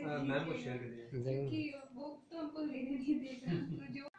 ma'am को share करिए, क्योंकि वो तो हमको लेने नहीं देगा तो जो